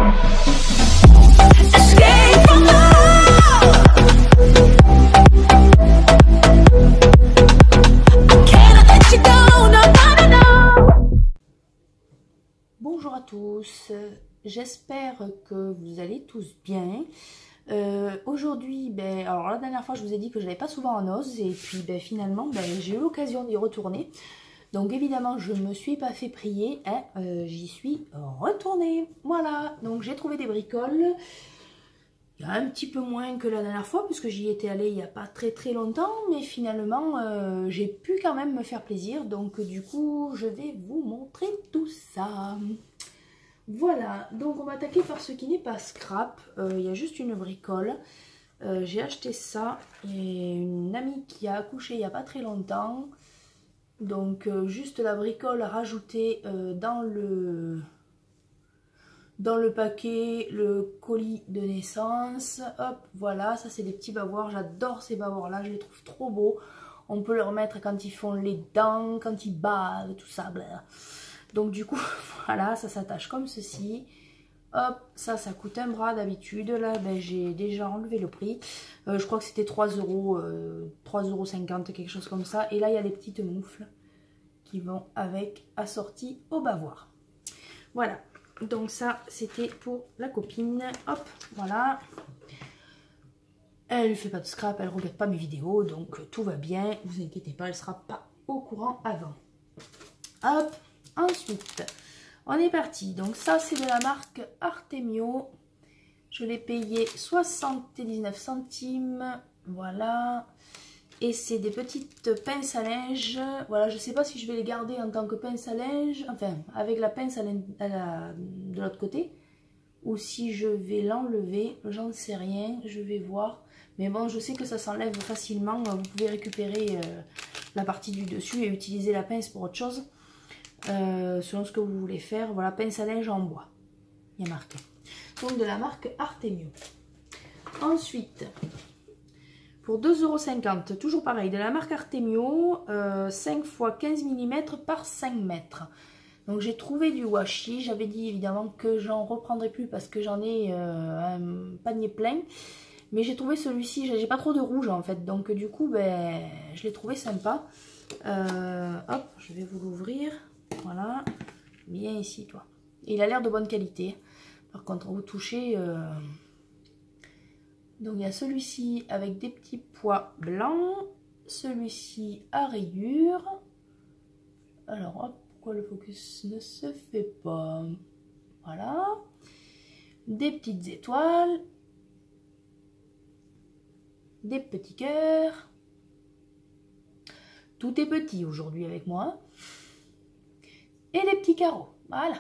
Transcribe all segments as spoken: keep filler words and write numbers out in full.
Escape from love. I can't let you go, no, no, no, no. Bonjour à tous, j'espère que vous allez tous bien. Euh, Aujourd'hui, ben, alors la dernière fois je vous ai dit que je n'allais pas souvent en Oz et puis ben, finalement ben, j'ai eu l'occasion d'y retourner. Donc évidemment je ne me suis pas fait prier, hein, euh, j'y suis retournée. Voilà, donc j'ai trouvé des bricoles. Il y a un petit peu moins que la dernière fois puisque j'y étais allée il n'y a pas très très longtemps. Mais finalement euh, j'ai pu quand même me faire plaisir. Donc du coup je vais vous montrer tout ça. Voilà, donc on va attaquer par ce qui n'est pas scrap. Euh, il y a juste une bricole. Euh, j'ai acheté ça. Et une amie qui a accouché il n'y a pas très longtemps. Donc euh, juste la bricole rajoutée euh, dans le dans le paquet, le colis de naissance. Hop, voilà, ça c'est des petits bavoirs. J'adore ces bavoirs là, je les trouve trop beaux. On peut les remettre quand ils font les dents, quand ils bavent, tout ça. Blah. Donc du coup, voilà, ça s'attache comme ceci. Hop, ça, ça coûte un bras d'habitude. Là, ben, j'ai déjà enlevé le prix. Euh, je crois que c'était trois euros, euh, trois euros cinquante, quelque chose comme ça. Et là, il y a les petites moufles qui vont avec, assorties au bavoir. Voilà, donc ça, c'était pour la copine. Hop, voilà. Elle ne fait pas de scrap, elle ne regarde pas mes vidéos, donc tout va bien. Vous inquiétez pas, elle ne sera pas au courant avant. Hop. Ensuite, on est parti. Donc ça, c'est de la marque Artemio. Je l'ai payé soixante-dix-neuf centimes. Voilà. Et c'est des petites pinces à linge. Voilà, je ne sais pas si je vais les garder en tant que pince à linge. Enfin, avec la pince à, à la, de l'autre côté. Ou si je vais l'enlever. J'en sais rien. Je vais voir. Mais bon, je sais que ça s'enlève facilement. Vous pouvez récupérer euh, la partie du dessus et utiliser la pince pour autre chose. Euh, selon ce que vous voulez faire. Voilà, pince à linge en bois. Il y a marqué. Donc de la marque Artemio. Ensuite, pour deux euros cinquante, toujours pareil, de la marque Artemio, euh, cinq fois quinze millimètres par cinq mètres. Donc j'ai trouvé du washi. J'avais dit évidemment que j'en reprendrai plus parce que j'en ai euh, un panier plein. Mais j'ai trouvé celui-ci, j'ai pas trop de rouge en fait. Donc du coup, ben, je l'ai trouvé sympa. Euh, hop, je vais vous l'ouvrir. Voilà, bien ici, toi. Et il a l'air de bonne qualité. Par contre, vous touchez... Euh... Donc, il y a celui-ci avec des petits pois blancs. Celui-ci à rayures. Alors, hop, pourquoi le focus ne se fait pas? Voilà. Des petites étoiles. Des petits cœurs. Tout est petit aujourd'hui avec moi. Et les petits carreaux, voilà.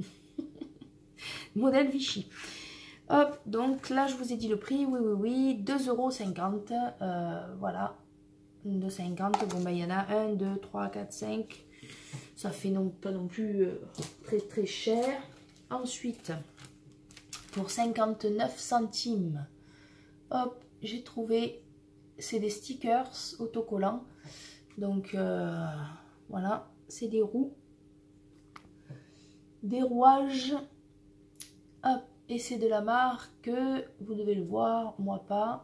Modèle Vichy. Hop, donc là je vous ai dit le prix, oui oui oui, deux euros cinquante, euh, voilà, deux euros cinquante, bon ben il y en a un, deux, trois, quatre, cinq, ça fait non, pas non plus euh, très très cher. Ensuite, pour cinquante-neuf centimes, hop, j'ai trouvé, c'est des stickers autocollants, donc euh, voilà, c'est des roues. Des rouages, hop, et c'est de la marque, vous devez le voir, moi pas,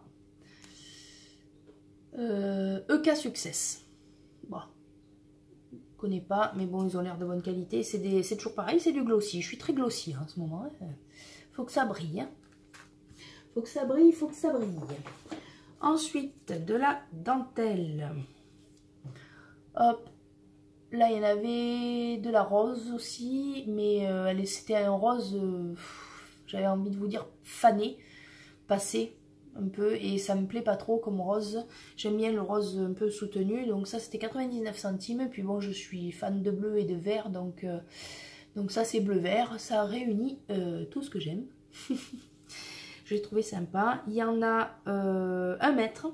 euh, E K Success. Bon, je connais pas, mais bon, ils ont l'air de bonne qualité. C'est toujours pareil, c'est du glossy. Je suis très glossy hein, en ce moment. Hein. Faut que ça brille. Hein. Faut que ça brille, faut que ça brille. Ensuite, de la dentelle. Hop. Là, il y en avait de la rose aussi, mais euh, c'était un rose, euh, j'avais envie de vous dire fané, passé un peu, et ça me plaît pas trop comme rose. J'aime bien le rose un peu soutenu, donc ça c'était quatre-vingt-dix-neuf centimes. Puis bon, je suis fan de bleu et de vert, donc, euh, donc ça c'est bleu-vert, ça réunit euh, tout ce que j'aime. J'ai trouvé sympa. Il y en a euh, un mètre,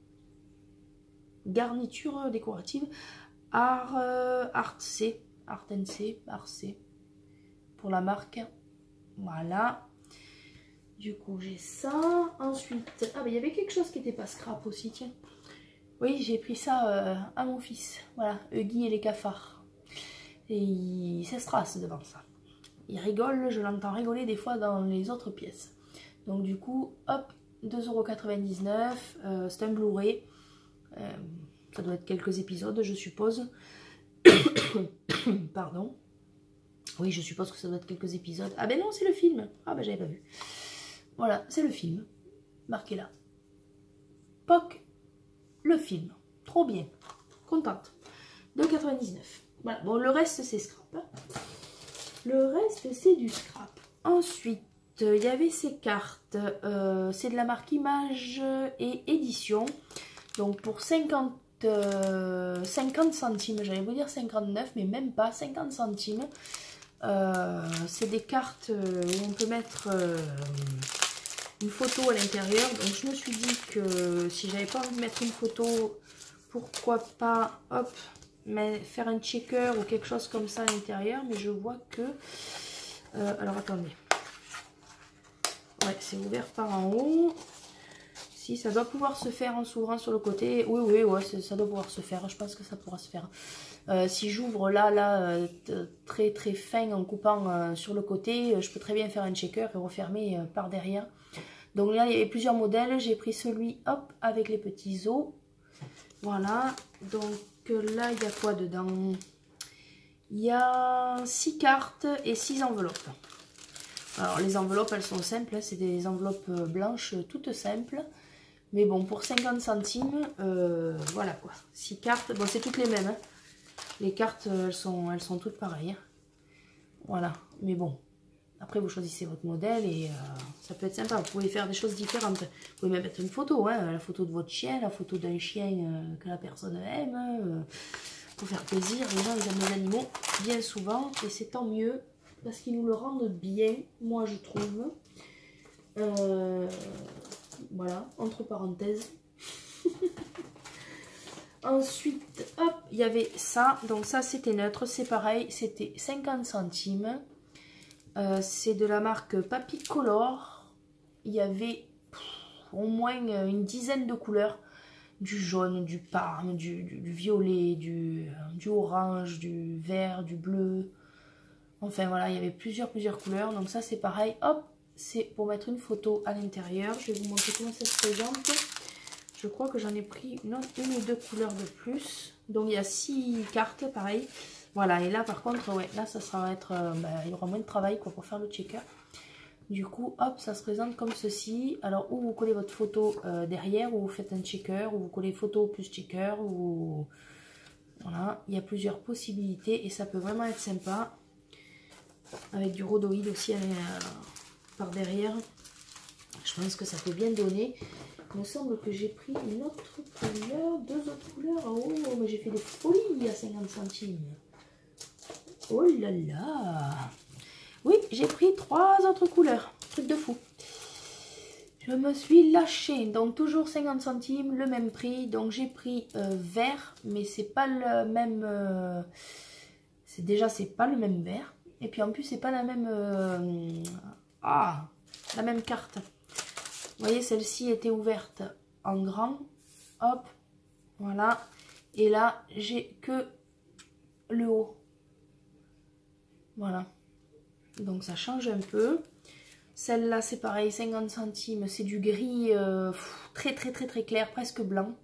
garniture décorative. Art, euh, Art C, Art N C, Art C, pour la marque. Voilà. Du coup, j'ai ça. Ensuite, ah ben il y avait quelque chose qui n'était pas scrap aussi, tiens. Oui, j'ai pris ça euh, à mon fils. Voilà, Huggy et les cafards. Et il s'estrasse devant ça. il rigole, je l'entends rigoler des fois dans les autres pièces. Donc du coup, hop, deux euros quatre-vingt-dix-neuf, euh, c'est un Blu-ray. Euh, ça doit être quelques épisodes, je suppose. Pardon. Oui, je suppose que ça doit être quelques épisodes. Ah ben non, c'est le film. Ah ben j'avais pas vu. Voilà, c'est le film. Marqué là. P O C, le film. Trop bien. Contente. deux euros quatre-vingt-dix-neuf. Voilà, bon, le reste c'est scrap. Hein. Le reste c'est du scrap. Ensuite, il y avait ces cartes. Euh, c'est de la marque Image et Édition. Donc pour cinquante, euh, cinquante centimes, j'allais vous dire cinquante-neuf, mais même pas, cinquante centimes. Euh, c'est des cartes où on peut mettre euh, une photo à l'intérieur. Donc je me suis dit que si j'avais pas envie de mettre une photo, pourquoi pas, hop, mais faire un checker ou quelque chose comme ça à l'intérieur. Mais je vois que... Euh, alors attendez. Ouais, c'est ouvert par en haut. Si, ça doit pouvoir se faire en s'ouvrant sur le côté. Oui, oui, ouais, ça doit pouvoir se faire. Je pense que ça pourra se faire. Euh, si j'ouvre là, là, euh, très très fin en coupant euh, sur le côté, euh, je peux très bien faire un checker et refermer euh, par derrière. Donc là, il y avait plusieurs modèles. J'ai pris celui, hop, avec les petits os. Voilà. Donc là, il y a quoi dedans? Il y a six cartes et six enveloppes. Alors, les enveloppes, elles sont simples. Hein, c'est des enveloppes blanches, toutes simples. Mais bon, pour cinquante centimes, euh, voilà quoi. six cartes. Bon, c'est toutes les mêmes. Hein. Les cartes, elles sont, elles sont toutes pareilles. Hein. Voilà. Mais bon, après, vous choisissez votre modèle et euh, ça peut être sympa. Vous pouvez faire des choses différentes. Vous pouvez même mettre une photo. Hein, la photo de votre chien, la photo d'un chien euh, que la personne aime. Euh, pour faire plaisir. Les gens, ils aiment les animaux bien souvent. Et c'est tant mieux parce qu'ils nous le rendent bien, moi, je trouve. Euh... Voilà, entre parenthèses. Ensuite, hop, il y avait ça. Donc ça, c'était neutre. C'est pareil, c'était cinquante centimes. Euh, c'est de la marque Papicolor. Il y avait pff, au moins une dizaine de couleurs. Du jaune, du parme, du, du, du violet, du, du orange, du vert, du bleu. Enfin voilà, il y avait plusieurs, plusieurs couleurs. Donc ça, c'est pareil. Hop. C'est pour mettre une photo à l'intérieur. Je vais vous montrer comment ça se présente. Je crois que j'en ai pris une, une ou deux couleurs de plus. Donc il y a six cartes, pareil. Voilà, et là par contre, ouais, là ça sera être, euh, bah, il y aura moins de travail quoi, pour faire le checker. Du coup, hop, ça se présente comme ceci. Alors, ou vous collez votre photo euh, derrière, ou vous faites un checker, ou vous collez photo plus checker, ou... Voilà, il y a plusieurs possibilités et ça peut vraiment être sympa. Avec du rhodoïde aussi à la... par derrière, je pense que ça peut bien donner. Il me semble que j'ai pris une autre couleur, deux autres couleurs. Oh, mais j'ai fait des folies à cinquante centimes. Oh là là. Oui, j'ai pris trois autres couleurs. Truc de fou. Je me suis lâchée. Donc toujours cinquante centimes, le même prix. Donc j'ai pris euh, vert, mais c'est pas le même... Euh, c'est déjà, c'est pas le même vert. Et puis en plus, c'est pas la même... Euh, ah, la même carte. Vous voyez, celle-ci était ouverte en grand. Hop, voilà. Et là, j'ai que le haut. Voilà. Donc ça change un peu. Celle-là, c'est pareil, cinquante centimes. C'est du gris euh, pff, très très très très clair, presque blanc.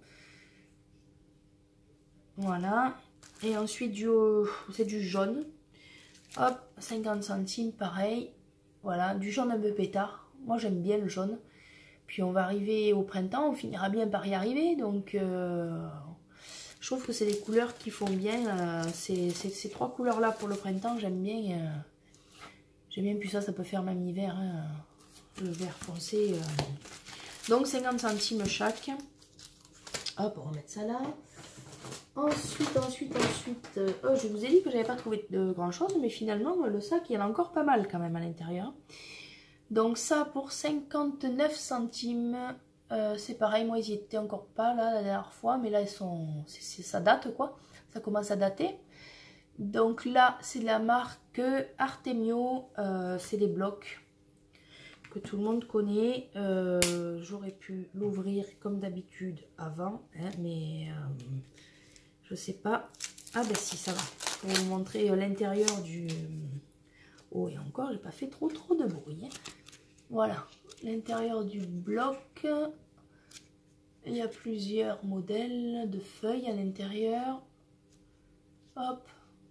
Voilà. Et ensuite, du, euh, c'est du jaune. Hop, cinquante centimes, pareil. Voilà, du jaune un peu pétard. Moi, j'aime bien le jaune. Puis on va arriver au printemps, on finira bien par y arriver. Donc, euh, je trouve que c'est des couleurs qui font bien. Euh, ces, ces, ces trois couleurs-là pour le printemps, j'aime bien. Euh, j'aime bien, puis ça, ça peut faire même hiver. Hein, le vert foncé. Euh. Donc, cinquante centimes chaque. Hop, on va remettre ça là. Ensuite, ensuite, ensuite, euh, oh, je vous ai dit que j'avais pas trouvé de grand chose, mais finalement, le sac, il y en a encore pas mal quand même à l'intérieur. Donc ça, pour cinquante-neuf centimes, euh, c'est pareil, moi, ils y étaient encore pas là la dernière fois, mais là, ils sont, c est, c est, ça date quoi, ça commence à dater. Donc là, c'est de la marque Artemio, euh, c'est des blocs que tout le monde connaît. Euh, J'aurais pu l'ouvrir comme d'habitude avant, hein, mais... Euh, je sais pas. Ah ben si, ça va. Pour vous montrer l'intérieur du, Oh, et encore, j'ai pas fait trop trop de bruit. Hein. Voilà, l'intérieur du bloc. Il y a plusieurs modèles de feuilles à l'intérieur. Hop.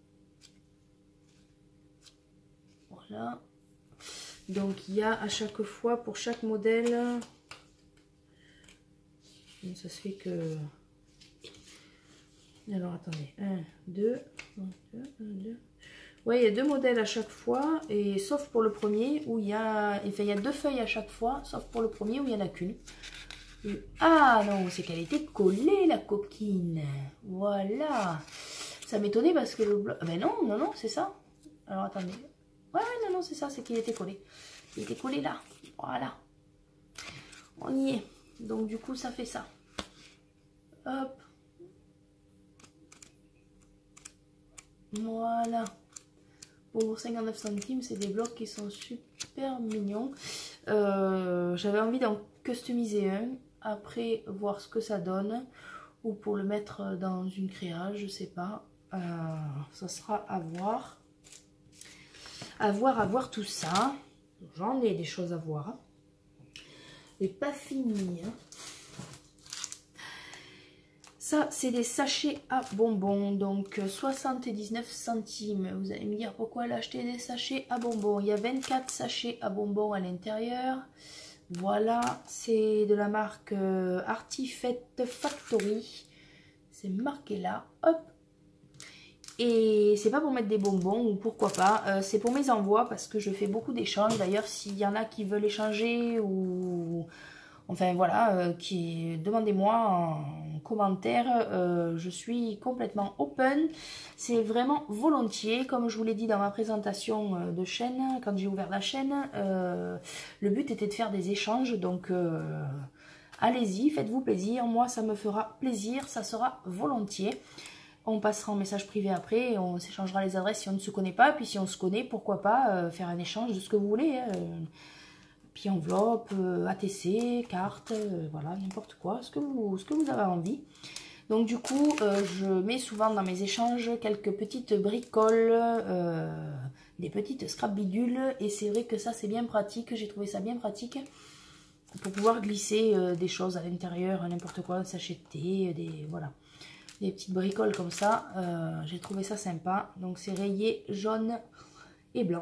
Voilà. Donc il y a à chaque fois, pour chaque modèle, ça se fait que... Alors attendez, un, deux, un, deux. Ouais, il y a deux modèles à chaque fois, et sauf pour le premier où il y a, enfin il y a deux feuilles à chaque fois, sauf pour le premier où il n'y en a qu'une. Ah non, c'est qu'elle était collée la coquine. Voilà. Ça m'étonnait parce que le bloc... Mais non, non, non, c'est ça. Alors attendez. Ouais, ouais, non, non, c'est ça, c'est qu'il était collé. Il était collé là. Voilà. On y est. Donc du coup, ça fait ça. Hop. Voilà. Pour cinquante-neuf centimes, c'est des blocs qui sont super mignons. Euh, J'avais envie d'en customiser un. Après, voir ce que ça donne. Ou pour le mettre dans une créa, je sais pas. Euh, ça sera à voir. À voir, à voir tout ça. J'en ai des choses à voir. Et pas fini. Hein. Ça, c'est des sachets à bonbons, donc soixante-dix-neuf centimes. Vous allez me dire pourquoi elle a acheté des sachets à bonbons. Il y a vingt-quatre sachets à bonbons à l'intérieur. Voilà, c'est de la marque euh, Artifect Factory. C'est marqué là, hop. Et c'est pas pour mettre des bonbons, ou pourquoi pas. Euh, c'est pour mes envois, parce que je fais beaucoup d'échanges. D'ailleurs, s'il y en a qui veulent échanger, ou... Enfin voilà, euh, qui demandez-moi en commentaire, euh, je suis complètement open, c'est vraiment volontiers, comme je vous l'ai dit dans ma présentation de chaîne, quand j'ai ouvert la chaîne, euh, le but était de faire des échanges, donc euh, allez-y, faites-vous plaisir, moi ça me fera plaisir, ça sera volontiers. On passera en message privé après, et on s'échangera les adresses si on ne se connaît pas, puis si on se connaît, pourquoi pas euh, faire un échange de ce que vous voulez, hein, euh, puis enveloppe, euh, A T C, carte, euh, voilà, n'importe quoi, ce que, vous, ce que vous avez envie. Donc du coup, euh, je mets souvent dans mes échanges quelques petites bricoles, euh, des petites scrap bidules, et c'est vrai que ça c'est bien pratique, j'ai trouvé ça bien pratique, pour pouvoir glisser euh, des choses à l'intérieur, n'importe quoi, un sachet de thé, des, voilà, des petites bricoles comme ça, euh, j'ai trouvé ça sympa. Donc c'est rayé jaune et blanc.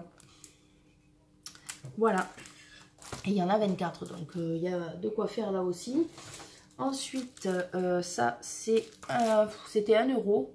Voilà. Et il y en a vingt-quatre, donc il euh, y a de quoi faire là aussi. Ensuite, euh, ça, c'est euh, c'était un euro.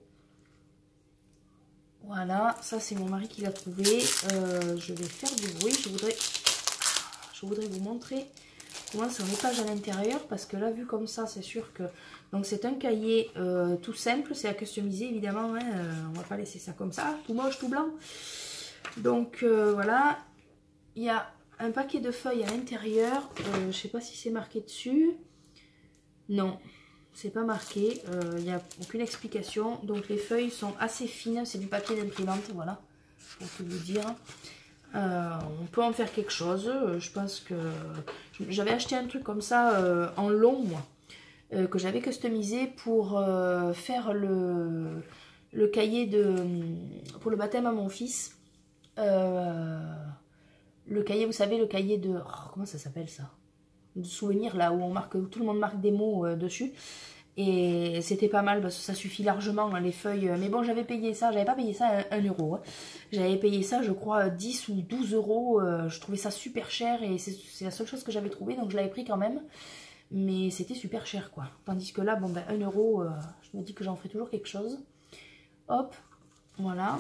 Voilà, ça c'est mon mari qui l'a trouvé. Euh, je vais faire du bruit. Je voudrais, je voudrais vous montrer comment c'est en étage à l'intérieur. Parce que là, vu comme ça, c'est sûr que... Donc c'est un cahier euh, tout simple. C'est à customiser, évidemment. Hein, euh, on va pas laisser ça comme ça, tout moche, tout blanc. Donc euh, voilà, il y a... un paquet de feuilles à l'intérieur, euh, je sais pas si c'est marqué dessus, non, c'est pas marqué, il euh, n'y a aucune explication, donc les feuilles sont assez fines, c'est du papier d'imprimante, voilà, pour tout vous dire. Euh, on peut en faire quelque chose, je pense que j'avais acheté un truc comme ça euh, en long, moi, euh, que j'avais customisé pour euh, faire le, le cahier de, pour le baptême à mon fils. Euh, Le cahier, vous savez, le cahier de... Oh, comment ça s'appelle ça? De souvenirs, là, où on marque, où tout le monde marque des mots euh, dessus. Et c'était pas mal, parce que ça suffit largement, hein, les feuilles. Mais bon, j'avais payé ça, j'avais pas payé ça un euro. Hein. J'avais payé ça, je crois, dix ou douze euros. Euh, je trouvais ça super cher, et c'est la seule chose que j'avais trouvée, donc je l'avais pris quand même. Mais c'était super cher, quoi. Tandis que là, bon, ben, un euro, euh, je me dis que j'en ferai toujours quelque chose. Hop, voilà.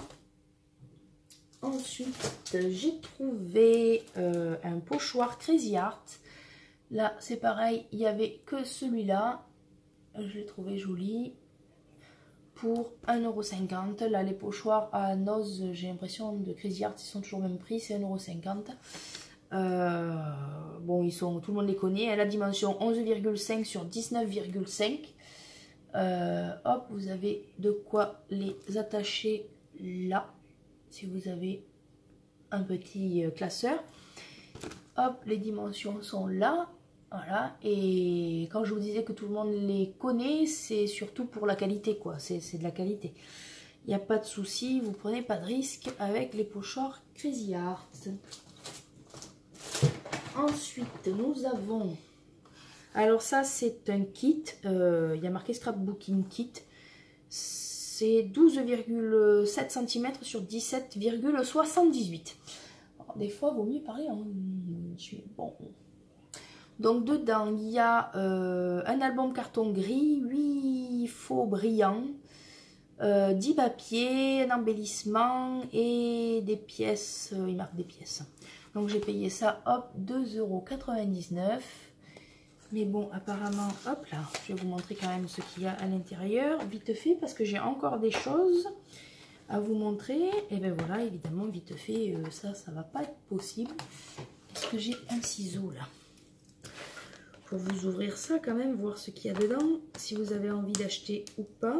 Ensuite, j'ai trouvé euh, un pochoir Crazy Art. Là, c'est pareil, il n'y avait que celui-là. Je l'ai trouvé joli. Pour un euro cinquante. Là, les pochoirs à noz, j'ai l'impression, de Crazy Art, ils sont toujours au même prix. C'est un euro cinquante. Euh, bon, ils sont, tout le monde les connaît. Elle a dimension onze virgule cinq sur dix-neuf virgule cinq. Euh, hop, vous avez de quoi les attacher là. Si vous avez un petit classeur. Hop, les dimensions sont là. Voilà. Et quand je vous disais que tout le monde les connaît, c'est surtout pour la qualité, quoi. C'est de la qualité. Il n'y a pas de souci, vous prenez pas de risque avec les pochoirs Crazy Art. Ensuite, nous avons... Alors ça, c'est un kit. Euh, il y a marqué Scrapbooking Kit. C'est douze virgule sept centimètres sur dix-sept virgule soixante-dix-huit. Des fois, il vaut mieux parler en... Bon. Donc dedans, il y a euh, un album carton gris, huit faux brillants, euh, dix papiers, un embellissement et des pièces. Euh, il marque des pièces. Donc j'ai payé ça, hop, deux euros quatre-vingt-dix-neuf. Mais bon, apparemment, hop là, je vais vous montrer quand même ce qu'il y a à l'intérieur, vite fait, parce que j'ai encore des choses à vous montrer. Et ben voilà, évidemment, vite fait, euh, ça, ça va pas être possible. Est-ce que j'ai un ciseau là? Pour vous ouvrir ça quand même, voir ce qu'il y a dedans, si vous avez envie d'acheter ou pas.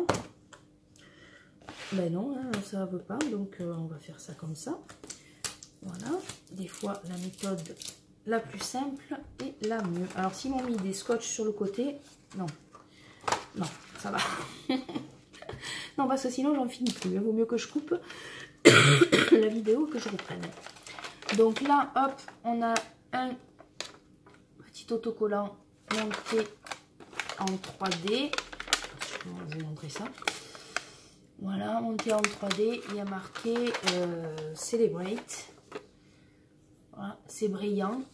Ben non, hein, ça ne veut pas, donc euh, on va faire ça comme ça. Voilà, des fois la méthode la plus simple et la mieux. Alors s'ils m'ont mis des scotch sur le côté, non, non, ça va. Non, parce que sinon j'en finis plus, il vaut mieux que je coupe la vidéo que je reprenne. Donc là, hop, on a un petit autocollant monté en trois D. Je vais vous montrer ça. Voilà, monté en trois D, il y a marqué euh, Celebrate. Voilà, c'est brillant.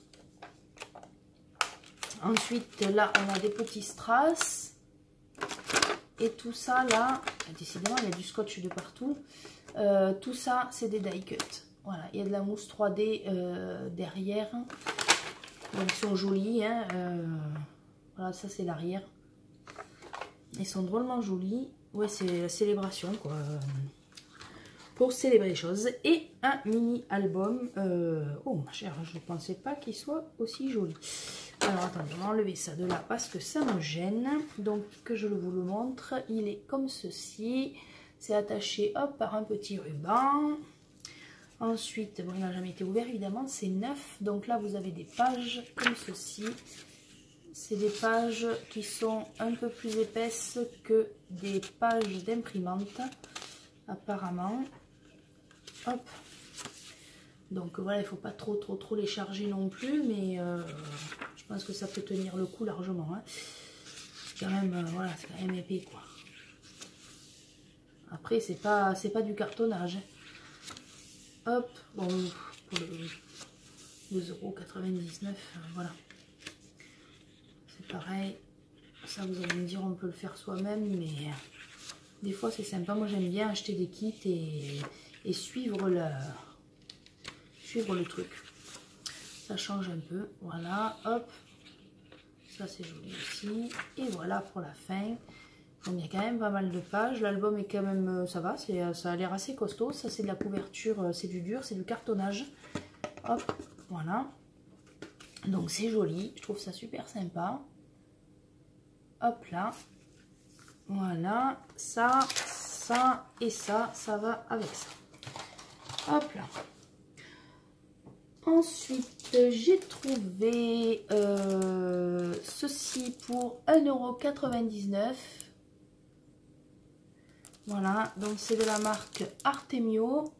Ensuite, là, on a des petits strass. Et tout ça, là, décidément, il y a du scotch de partout. Euh, tout ça, c'est des die cut. Voilà, il y a de la mousse trois D euh, derrière. Donc, ils sont jolis. Hein, euh, voilà, ça, c'est l'arrière. Ils sont drôlement jolis. Ouais, c'est la célébration, quoi. Pour célébrer les choses. Et un mini album. Euh... Oh ma chère, je ne pensais pas qu'il soit aussi joli. Alors attendez, on va enlever ça de là parce que ça me gêne. Donc que je vous le montre. Il est comme ceci. C'est attaché hop par un petit ruban. Ensuite, bon, il n'a jamais été ouvert évidemment. C'est neuf. Donc là vous avez des pages comme ceci. C'est des pages qui sont un peu plus épaisses que des pages d'imprimante apparemment. Hop. Donc voilà, il ne faut pas trop trop trop les charger non plus, mais euh, je pense que ça peut tenir le coup largement. Hein. C'est quand même, euh, voilà, c'est quand même épais quoi. Après, c'est pas c'est pas du cartonnage. Hein. Hop, bon, pour le deux euros quatre-vingt-dix-neuf, euh, voilà. C'est pareil. Ça, vous allez me dire, on peut le faire soi-même, mais des fois c'est sympa. Moi, j'aime bien acheter des kits et, et suivre le suivre le truc. Ça change un peu. Voilà, hop. Ça, c'est joli aussi. Et voilà pour la fin. Donc, il y a quand même pas mal de pages. L'album est quand même, ça va, ça a l'air assez costaud. Ça, c'est de la couverture, c'est du dur, c'est du cartonnage. Hop, voilà. Donc, c'est joli. Je trouve ça super sympa. Hop là. Voilà. Ça, ça et ça, ça va avec ça. Hop là. Ensuite, j'ai trouvé euh, ceci pour un euro quatre-vingt-dix-neuf. Voilà, donc c'est de la marque Artemio.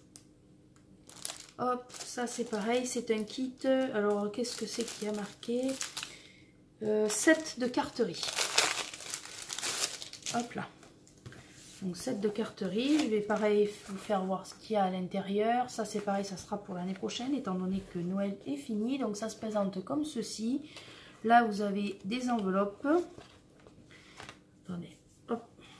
Hop, ça c'est pareil, c'est un kit. Alors, qu'est-ce que c'est qui a marqué euh, set de carterie. Hop là. Donc set de carterie, je vais pareil vous faire voir ce qu'il y a à l'intérieur. Ça c'est pareil, ça sera pour l'année prochaine étant donné que Noël est fini. Donc ça se présente comme ceci. Là vous avez des enveloppes. Attendez, hop.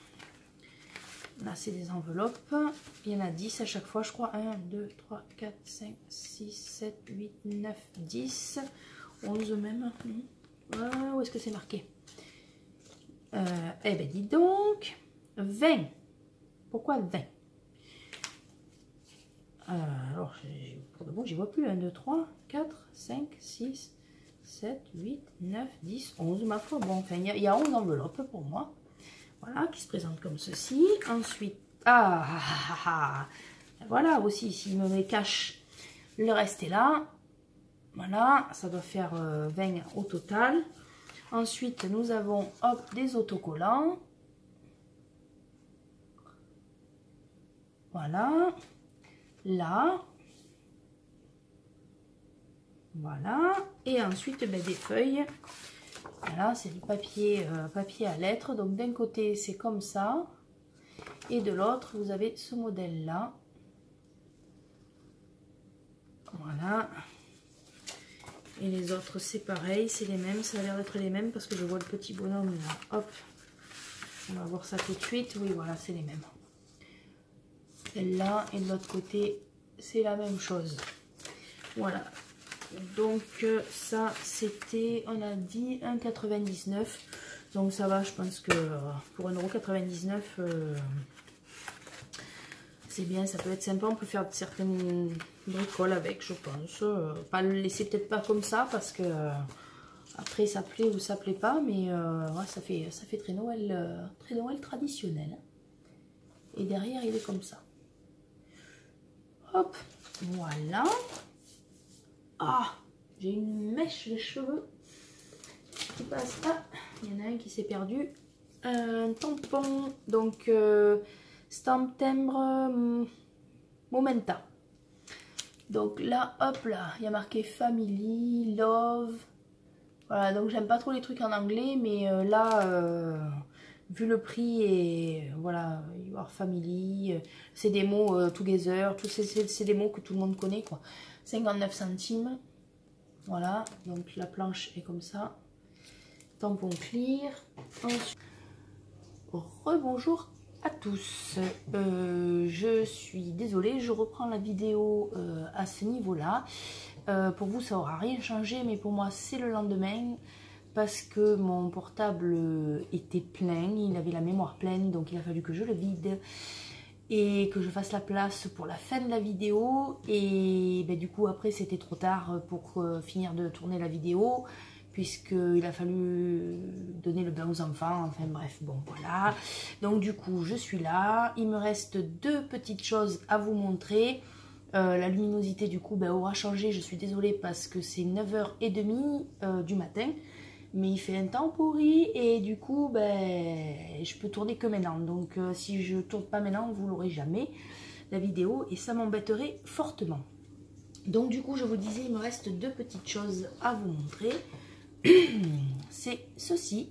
Là c'est des enveloppes. Il y en a dix à chaque fois je crois. un, deux, trois, quatre, cinq, six, sept, huit, neuf, dix, onze même. Ah, où est-ce que c'est marqué euh, Eh ben dis donc vingt. Pourquoi vingt? euh, Alors, pour de bon, j'y vois plus. un, deux, trois, quatre, cinq, six, sept, huit, neuf, dix, onze. Ma foi, bon, enfin, il y, y a onze enveloppes pour moi. Voilà, qui se présentent comme ceci. Ensuite, ah, ah, ah, ah. Voilà aussi, s'il me met cache, le reste est là. Voilà, ça doit faire euh, vingt au total. Ensuite, nous avons, hop, des autocollants. Voilà, là, Voilà. Et ensuite, ben, des feuilles. Voilà, c'est du papier, euh, papier à lettres. Donc d'un côté, c'est comme ça. Et de l'autre, vous avez ce modèle-là. Voilà. Et les autres, c'est pareil, c'est les mêmes. Ça a l'air d'être les mêmes parce que je vois le petit bonhomme là. Hop. On va voir ça tout de suite. Oui, voilà, c'est les mêmes. Celle-là et de l'autre côté, c'est la même chose. Voilà. Donc euh, ça, c'était, on a dit un euro quatre-vingt-dix-neuf. Donc ça va, je pense que euh, pour un euro quatre-vingt-dix-neuf, euh, c'est bien, ça peut être sympa. On peut faire certaines bricoles avec, je pense. Euh, pas le laisser peut-être pas comme ça parce que euh, après ça plaît ou ça plaît pas, mais euh, ouais, ça fait ça fait très Noël, euh, très Noël traditionnel. Et derrière, il est comme ça. Hop, voilà. Ah, j'ai une mèche de cheveux qui passe. Ah, il y en a un qui s'est perdu. Un tampon, donc euh, stamp timbre euh, Momenta. Donc là, hop là, il y a marqué Family, Love. Voilà, donc j'aime pas trop les trucs en anglais, mais euh, là, euh, vu le prix et voilà, il y avoir Family, euh, c'est des mots euh, Together, tous c'est des mots que tout le monde connaît quoi. cinquante-neuf centimes. Voilà, donc la planche est comme ça. Tampon clear. Ensuite, rebonjour à tous. Euh, je suis désolée, je reprends la vidéo euh, à ce niveau-là. Euh, pour vous, ça aura rien changé, mais pour moi, c'est le lendemain. Parce que mon portable était plein, il avait la mémoire pleine, donc il a fallu que je le vide. Et que je fasse la place pour la fin de la vidéo. Et ben, du coup, après, c'était trop tard pour euh, finir de tourner la vidéo. Puisqu'il a fallu donner le bain aux enfants, enfin bref, bon voilà. Donc du coup, je suis là, il me reste deux petites choses à vous montrer. Euh, la luminosité du coup ben, aura changé, je suis désolée parce que c'est neuf heures trente euh, du matin. Mais il fait un temps pourri et du coup, ben, je peux tourner que maintenant. Donc euh, si je tourne pas maintenant, vous l'aurez jamais, la vidéo, et ça m'embêterait fortement. Donc du coup, je vous disais, il me reste deux petites choses à vous montrer. C'est ceci.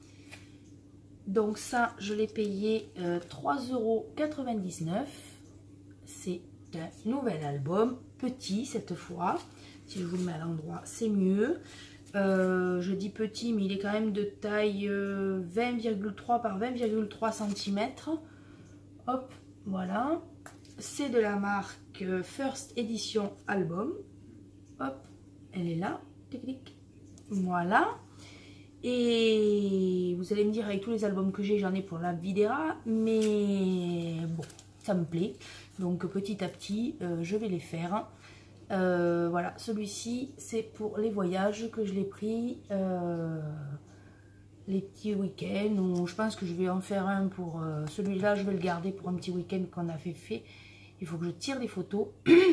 Donc ça, je l'ai payé euh, trois euros quatre-vingt-dix-neuf. C'est un nouvel album, petit cette fois. Si je vous le mets à l'endroit, c'est mieux. Euh, je dis petit, mais il est quand même de taille euh, vingt virgule trois par vingt virgule trois centimètres. Hop, voilà. C'est de la marque First Edition Album. Hop, elle est là. Tic, tic. Voilà. Et vous allez me dire, avec tous les albums que j'ai, j'en ai pour la Videra, mais bon, ça me plaît. Donc petit à petit, euh, je vais les faire. Euh, voilà, celui-ci, c'est pour les voyages que je l'ai pris. Euh, les petits week-ends, où je pense que je vais en faire un pour... Euh, celui-là, je vais le garder pour un petit week-end qu'on avait fait. Il faut que je tire des photos.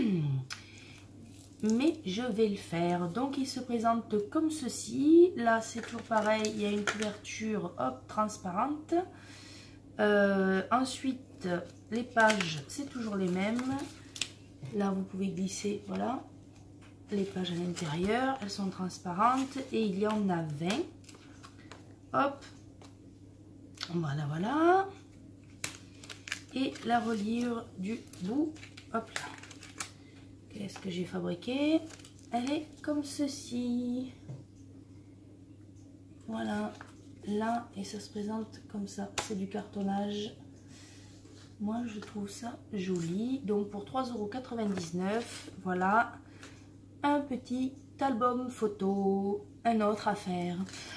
Mais je vais le faire. Donc il se présente comme ceci. Là c'est toujours pareil, il y a une couverture hop transparente. Euh, ensuite les pages c'est toujours les mêmes. Là vous pouvez glisser, voilà, les pages à l'intérieur, elles sont transparentes et il y en a vingt. Hop, voilà, voilà. Et la reliure du bout, hop là. Qu'est-ce que j'ai fabriqué? Elle est comme ceci. Voilà, là, et ça se présente comme ça. C'est du cartonnage. Moi, je trouve ça joli. Donc, pour trois euros quatre-vingt-dix-neuf, voilà, un petit album photo. Un autre à faire.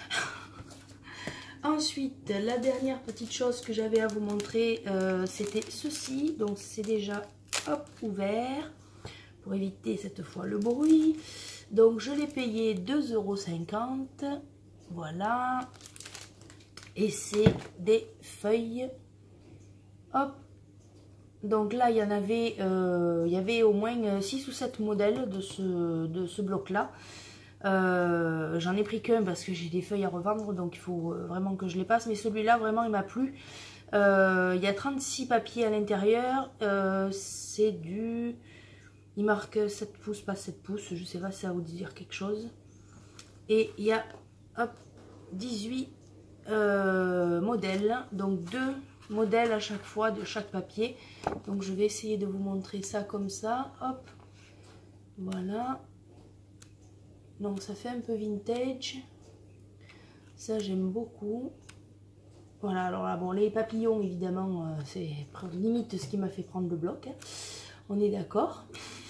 Ensuite, la dernière petite chose que j'avais à vous montrer, euh, c'était ceci. Donc, c'est déjà, hop, ouvert. Pour éviter cette fois le bruit. Donc je l'ai payé deux euros cinquante. Voilà. Et c'est des feuilles. Hop. Donc là il y en avait euh, il y avait au moins six ou sept modèles de ce, de ce bloc là. Euh, j'en ai pris qu'un parce que j'ai des feuilles à revendre, donc il faut vraiment que je les passe. Mais celui-là vraiment il m'a plu. Euh, il y a trente-six papiers à l'intérieur. Euh, c'est du Il marque sept pouces, pas sept pouces. Je sais pas si ça va vous dire quelque chose. Et il y a hop, dix-huit euh, modèles. Donc deux modèles à chaque fois de chaque papier. Donc je vais essayer de vous montrer ça comme ça. Hop. Voilà. Donc ça fait un peu vintage. Ça j'aime beaucoup. Voilà, alors là, bon, les papillons, évidemment, euh, c'est limite ce qui m'a fait prendre le bloc. Hein. On est d'accord.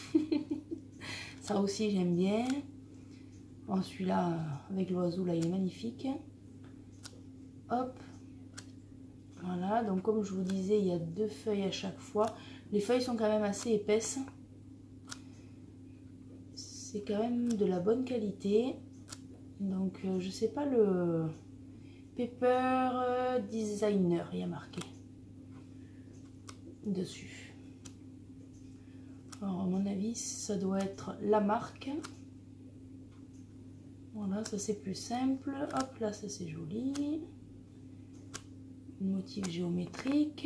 Ça aussi, j'aime bien. Bon, celui-là, euh, avec l'oiseau, là, il est magnifique. Hop. Voilà, donc comme je vous disais, il y a deux feuilles à chaque fois. Les feuilles sont quand même assez épaisses. C'est quand même de la bonne qualité. Donc, euh, je sais pas le... Paper Designer, il y a marqué dessus. Alors à mon avis ça doit être la marque. Voilà, ça c'est plus simple. Hop là, ça c'est joli. Motif géométrique.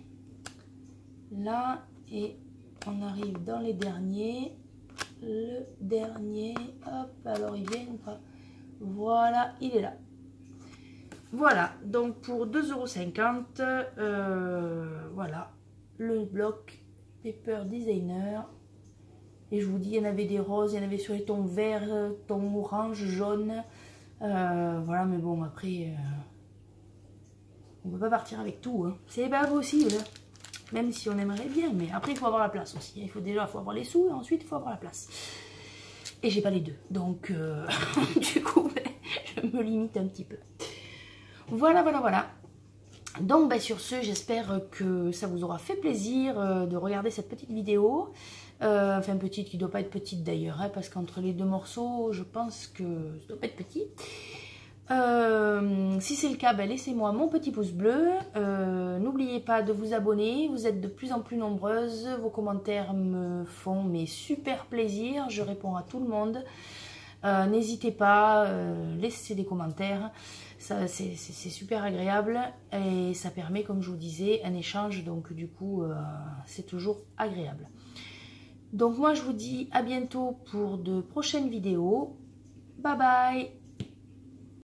Là, et on arrive dans les derniers. Le dernier, hop, alors il vient ou pas? Voilà, il est là. Voilà, donc pour deux euros cinquante, euh, voilà, le bloc Paper Designer. Et je vous dis, il y en avait des roses, il y en avait sur les tons verts, tons orange, jaune. Euh, voilà, mais bon, après, euh, on ne peut pas partir avec tout. Hein. C'est pas possible, même si on aimerait bien. Mais après, il faut avoir la place aussi. Il faut déjà faut avoir les sous et ensuite, il faut avoir la place. Et j'ai pas les deux. Donc, euh, du coup, je me limite un petit peu. Voilà, voilà, voilà. Donc, ben, sur ce, j'espère que ça vous aura fait plaisir euh, de regarder cette petite vidéo. Euh, enfin, petite, qui ne doit pas être petite d'ailleurs, hein, parce qu'entre les deux morceaux, je pense que ça ne doit pas être petit. Euh, si c'est le cas, ben, laissez-moi mon petit pouce bleu. Euh, N'oubliez pas de vous abonner. Vous êtes de plus en plus nombreuses. Vos commentaires me font mais super plaisir. Je réponds à tout le monde. Euh, N'hésitez pas, euh, laissez des commentaires. C'est super agréable et ça permet, comme je vous disais, un échange. Donc du coup, euh, c'est toujours agréable. Donc moi, je vous dis à bientôt pour de prochaines vidéos. Bye bye!